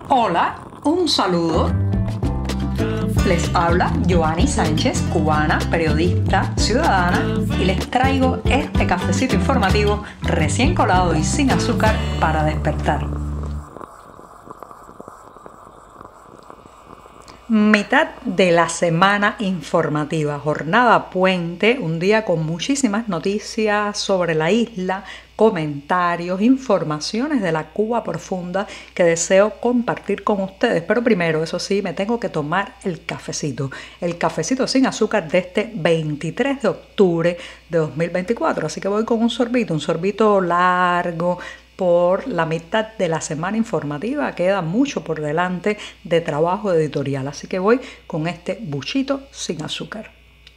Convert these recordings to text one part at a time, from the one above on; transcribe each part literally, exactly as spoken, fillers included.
Hola, un saludo. Les habla Joanny Sánchez, cubana, periodista, ciudadana, y les traigo este cafecito informativo recién colado y sin azúcar para despertar. Mitad de la semana informativa, jornada puente, un día con muchísimas noticias sobre la isla, comentarios, informaciones de la Cuba profunda que deseo compartir con ustedes. Pero primero, eso sí, me tengo que tomar el cafecito, el cafecito sin azúcar de este veintitrés de octubre de dos mil veinticuatro. Así que voy con un sorbito, un sorbito largo, por la mitad de la semana informativa. Queda mucho por delante de trabajo editorial, así que voy con este buchito sin azúcar.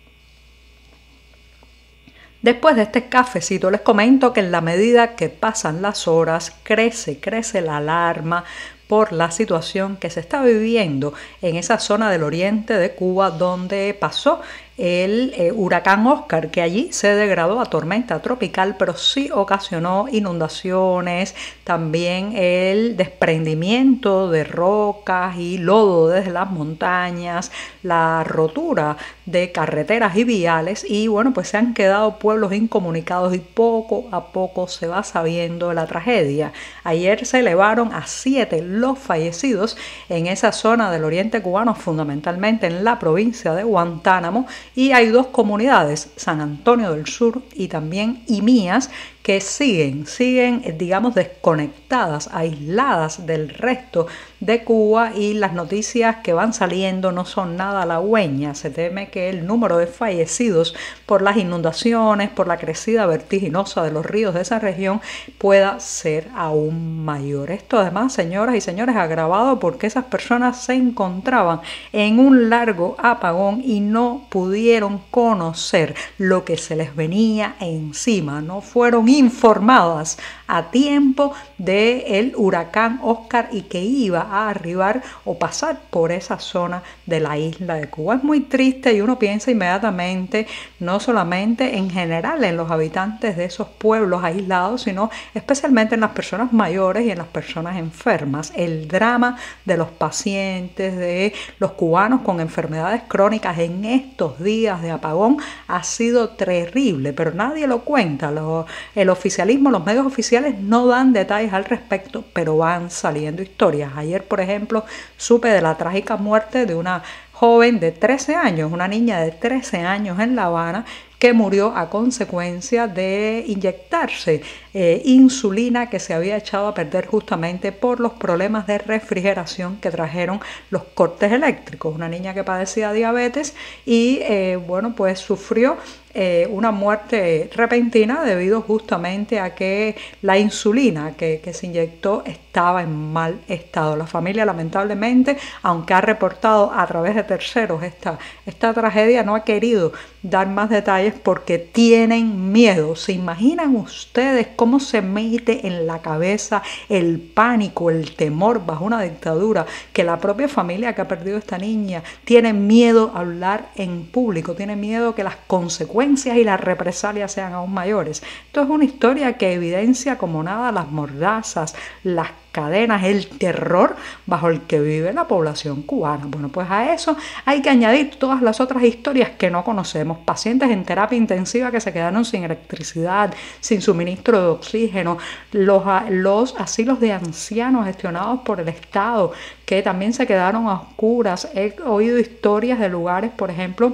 Después de este cafecito les comento que en la medida que pasan las horas crece, crece la alarma por la situación que se está viviendo en esa zona del oriente de Cuba donde pasó el eh, huracán Oscar, que allí se degradó a tormenta tropical, pero sí ocasionó inundaciones, también el desprendimiento de rocas y lodo desde las montañas, la rotura de carreteras y viales, y bueno, pues se han quedado pueblos incomunicados y poco a poco se va sabiendo la tragedia. Ayer se elevaron a siete los fallecidos en esa zona del oriente cubano, fundamentalmente en la provincia de Guantánamo, y hay dos comunidades, San Antonio del Sur y también Imías, que siguen, siguen, digamos, desconectadas, aisladas del resto de Cuba, y las noticias que van saliendo no son nada halagüeñas. Se teme que el número de fallecidos por las inundaciones, por la crecida vertiginosa de los ríos de esa región, pueda ser aún mayor. Esto además, señoras y señores, agravado porque esas personas se encontraban en un largo apagón y no pudieron conocer lo que se les venía encima, no fueron informadas a tiempo del huracán Oscar y que iba a arribar o pasar por esa zona de la isla de Cuba. Es muy triste y uno piensa inmediatamente no solamente en general en los habitantes de esos pueblos aislados, sino especialmente en las personas mayores y en las personas enfermas. El drama de los pacientes, de los cubanos con enfermedades crónicas en estos días de apagón ha sido terrible, pero nadie lo cuenta. Lo, el oficialismo, los medios oficiales no dan detalles al respecto, pero van saliendo historias. Ayer, por ejemplo, supe de la trágica muerte de una joven de trece años, una niña de trece años en La Habana, que murió a consecuencia de inyectarse eh, insulina que se había echado a perder justamente por los problemas de refrigeración que trajeron los cortes eléctricos. Una niña que padecía diabetes y eh, bueno, pues sufrió eh, una muerte repentina debido justamente a que la insulina que, que se inyectó estaba en mal estado. La familia, lamentablemente, aunque ha reportado a través de terceros esta, esta tragedia, no ha querido dar más detalles porque tienen miedo. ¿Se imaginan ustedes cómo se mete en la cabeza el pánico, el temor bajo una dictadura, que la propia familia que ha perdido a esta niña tiene miedo a hablar en público, tiene miedo que las consecuencias y las represalias sean aún mayores? Esto es una historia que evidencia como nada las mordazas, las cadenas, el terror bajo el que vive la población cubana. Bueno, pues a eso hay que añadir todas las otras historias que no conocemos. Pacientes en terapia intensiva que se quedaron sin electricidad, sin suministro de oxígeno, los, los asilos de ancianos gestionados por el Estado que también se quedaron a oscuras. He oído historias de lugares, por ejemplo,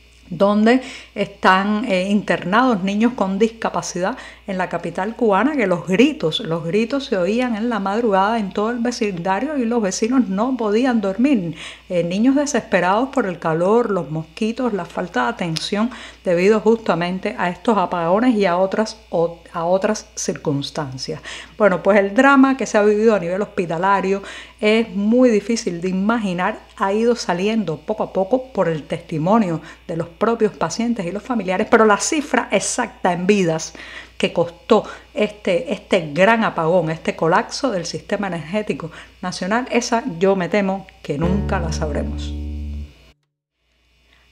donde están eh, internados niños con discapacidad en la capital cubana, que los gritos, los gritos se oían en la madrugada en todo el vecindario y los vecinos no podían dormir. Eh, niños desesperados por el calor, los mosquitos, la falta de atención debido justamente a estos apagones y a otras, o, a otras circunstancias. Bueno, pues el drama que se ha vivido a nivel hospitalario es muy difícil de imaginar, ha ido saliendo poco a poco por el testimonio de los propios pacientes y los familiares, pero la cifra exacta en vidas que costó este, este gran apagón, este colapso del sistema energético nacional, esa yo me temo que nunca la sabremos.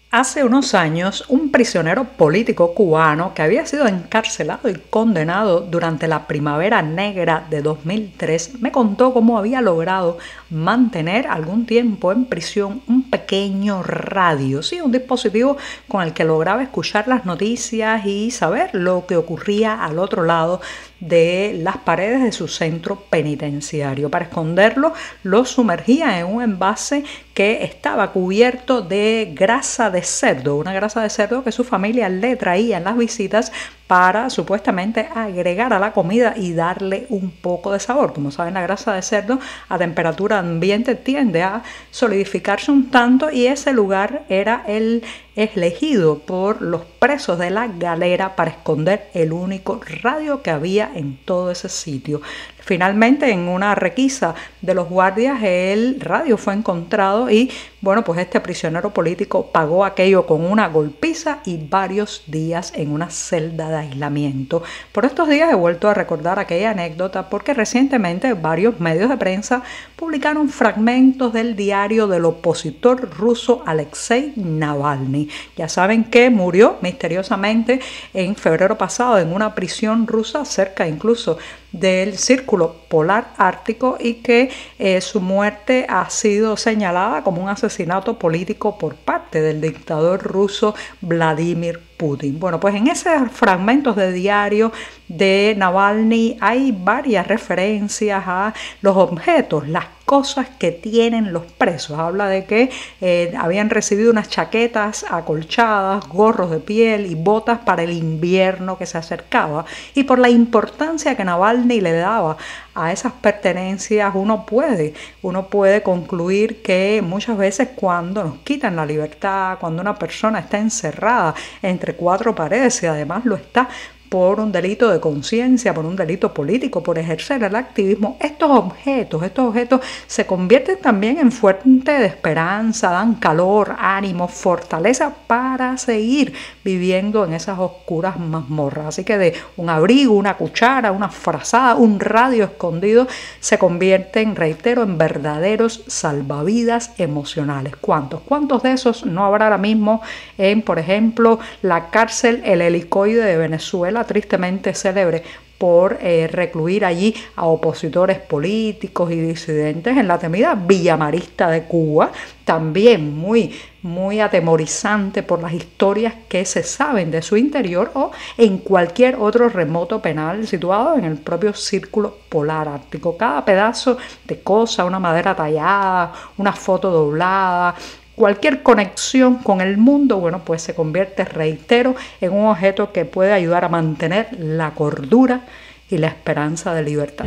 Hace unos años, un prisionero político cubano que había sido encarcelado y condenado durante la Primavera Negra de dos mil tres me contó cómo había logrado mantener algún tiempo en prisión un pequeño radio, sí, un dispositivo con el que lograba escuchar las noticias y saber lo que ocurría al otro lado de las paredes de su centro penitenciario. Para esconderlo, lo sumergía en un envase que estaba cubierto de grasa de cerdo, una grasa de cerdo que su familia le traía en las visitas para supuestamente agregar a la comida y darle un poco de sabor. Como saben, la grasa de cerdo a temperatura ambiente tiende a solidificarse un tanto y ese lugar era el elegido por los presos de la galera para esconder el único radio que había en todo ese sitio. Finalmente, en una requisa de los guardias, el radio fue encontrado y, bueno, pues este prisionero político pagó aquello con una golpiza y varios días en una celda de aislamiento. Por estos días he vuelto a recordar aquella anécdota porque recientemente varios medios de prensa publicaron fragmentos del diario del opositor ruso Alexei Navalny. Ya saben que murió misteriosamente en febrero pasado en una prisión rusa, cerca incluso del Círculo Polar Ártico, y que eh, su muerte ha sido señalada como un asesinato político por parte del dictador ruso Vladimir Putin. Bueno, pues en esos fragmentos de diario de Navalny hay varias referencias a los objetos, las cosas que tienen los presos. Habla de que eh, habían recibido unas chaquetas acolchadas, gorros de piel y botas para el invierno que se acercaba. Y por la importancia que Navalny le daba a esas pertenencias, uno puede, uno puede concluir que muchas veces cuando nos quitan la libertad, cuando una persona está encerrada entre cuatro paredes y además lo está por un delito de conciencia, por un delito político, por ejercer el activismo, estos objetos, estos objetos se convierten también en fuente de esperanza, dan calor, ánimo, fortaleza para seguir viviendo en esas oscuras mazmorras. Así que de un abrigo, una cuchara, una frazada, un radio escondido, se convierten, reitero, en verdaderos salvavidas emocionales. ¿Cuántos? ¿Cuántos de esos no habrá ahora mismo en, por ejemplo, la cárcel El Helicoide de Venezuela, tristemente célebre por eh, recluir allí a opositores políticos y disidentes, en la temida Villa Marista de Cuba, también muy, muy atemorizante por las historias que se saben de su interior, o en cualquier otro remoto penal situado en el propio Círculo Polar Ártico? Cada pedazo de cosa, una madera tallada, una foto doblada, cualquier conexión con el mundo, bueno, pues se convierte, reitero, en un objeto que puede ayudar a mantener la cordura y la esperanza de libertad.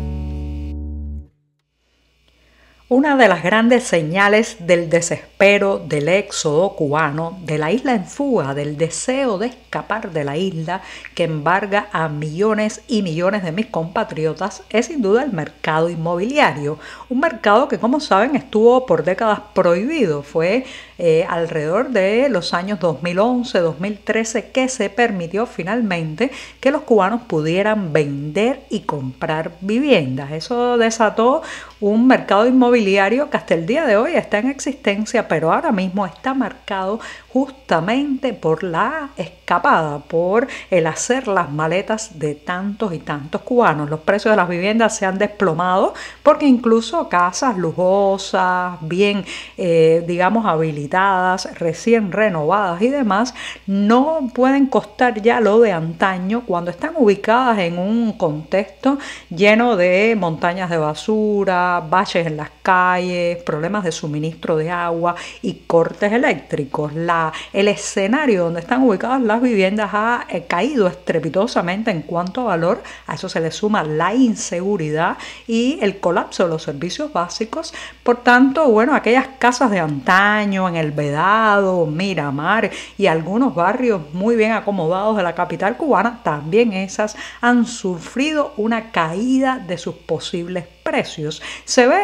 Una de las grandes señales del desespero, del éxodo cubano, de la isla en fuga, del deseo de escapar de la isla que embarga a millones y millones de mis compatriotas, es sin duda el mercado inmobiliario. Un mercado que, como saben, estuvo por décadas prohibido. Fue eh, alrededor de los años dos mil once, dos mil trece que se permitió finalmente que los cubanos pudieran vender y comprar viviendas. Eso desató un mercado inmobiliario que hasta el día de hoy está en existencia, pero ahora mismo está marcado justamente por la escapada, por el hacer las maletas de tantos y tantos cubanos. Los precios de las viviendas se han desplomado porque incluso casas lujosas, bien, eh, digamos, habilitadas, recién renovadas y demás, no pueden costar ya lo de antaño cuando están ubicadas en un contexto lleno de montañas de basura, baches en las calles, problemas de suministro de agua y cortes eléctricos. La, el escenario donde están ubicadas las viviendas ha eh, caído estrepitosamente en cuanto a valor. A eso se le suma la inseguridad y el colapso de los servicios básicos. Por tanto, bueno, aquellas casas de antaño en El Vedado, Miramar y algunos barrios muy bien acomodados de la capital cubana, también esas han sufrido una caída de sus posibles precios. Se ve en los clasificados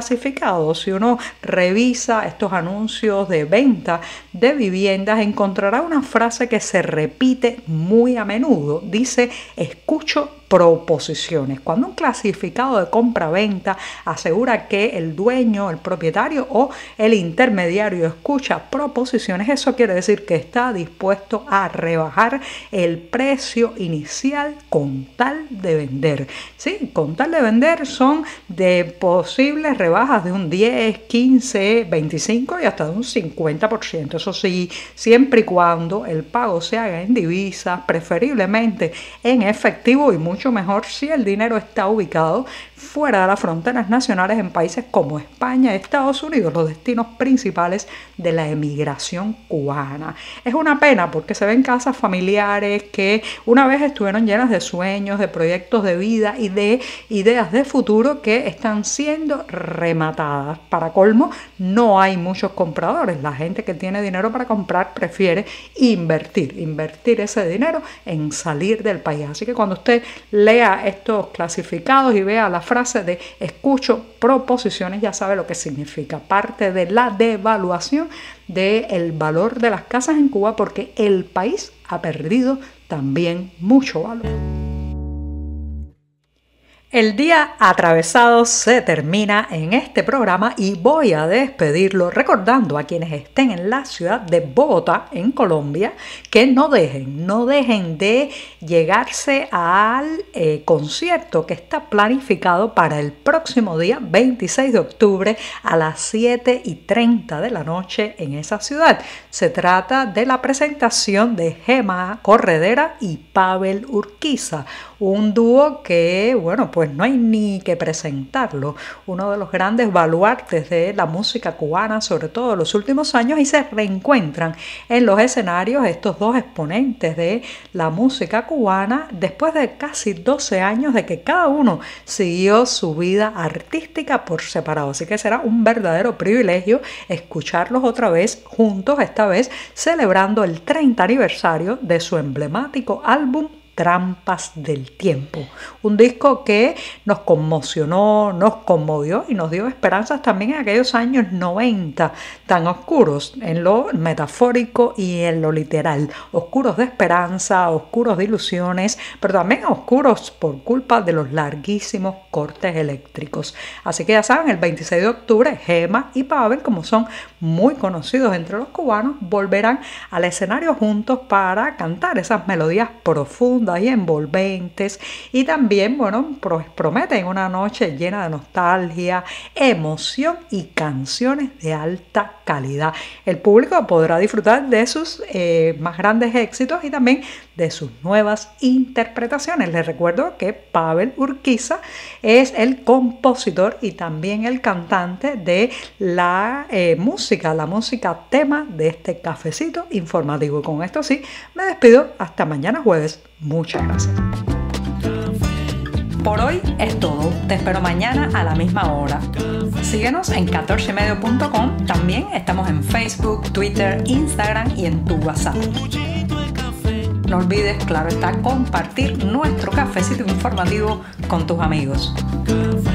clasificados, si uno revisa estos anuncios de venta de viviendas, encontrará una frase que se repite muy a menudo. Dice: escucho proposiciones. Cuando un clasificado de compra-venta asegura que el dueño, el propietario o el intermediario escucha proposiciones, eso quiere decir que está dispuesto a rebajar el precio inicial con tal de vender. Sí, con tal de vender son de posibles rebajas de un diez, quince, veinticinco y hasta de un cincuenta por ciento. Eso sí, siempre y cuando el pago se haga en divisas, preferiblemente en efectivo, y mucho mejor si el dinero está ubicado fuera de las fronteras nacionales en países como España y Estados Unidos, los destinos principales de la emigración cubana. Es una pena porque se ven casas familiares que una vez estuvieron llenas de sueños, de proyectos de vida y de ideas de futuro que están siendo rematadas. Para colmo, no hay muchos compradores. La gente que tiene dinero para comprar prefiere invertir, invertir ese dinero en salir del país. Así que cuando usted lea estos clasificados y vea la frase de escucho proposiciones, ya sabe lo que significa. Parte de la devaluación del valor de las casas en Cuba, porque el país ha perdido también mucho valor. El día atravesado se termina en este programa y voy a despedirlo recordando a quienes estén en la ciudad de Bogotá, en Colombia, que no dejen, no dejen de llegarse al eh, concierto que está planificado para el próximo día veintiséis de octubre a las siete y treinta de la noche en esa ciudad. Se trata de la presentación de Gema Corredera y Pavel Urquiza, un dúo que, bueno, pues no hay ni que presentarlo, uno de los grandes baluartes de la música cubana, sobre todo en los últimos años, y se reencuentran en los escenarios estos dos exponentes de la música cubana después de casi doce años de que cada uno siguió su vida artística por separado. Así que será un verdadero privilegio escucharlos otra vez juntos, esta vez celebrando el treinta aniversario de su emblemático álbum Trampas del Tiempo, un disco que nos conmocionó, nos conmovió y nos dio esperanzas también en aquellos años noventa tan oscuros en lo metafórico y en lo literal, oscuros de esperanza, oscuros de ilusiones, pero también oscuros por culpa de los larguísimos cortes eléctricos. Así que ya saben, el veintiséis de octubre Gema y Pavel, como son muy conocidos entre los cubanos, volverán al escenario juntos para cantar esas melodías profundas y envolventes, y también, bueno, prometen una noche llena de nostalgia, emoción y canciones de alta calidad. El público podrá disfrutar de sus eh, más grandes éxitos y también de sus nuevas interpretaciones. Les recuerdo que Pavel Urquiza es el compositor y también el cantante de la eh, música, la música tema de este cafecito informativo. Con esto sí, me despido hasta mañana jueves. Muchas gracias. Por hoy es todo. Te espero mañana a la misma hora. Síguenos en catorce y medio punto com. También estamos en Facebook, Twitter, Instagram y en tu WhatsApp. No olvides, claro está, compartir nuestro cafecito informativo con tus amigos.